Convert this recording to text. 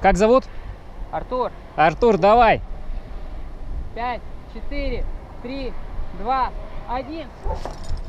Как зовут? Артур. Артур, давай. 5, 4, 3, 2, 1.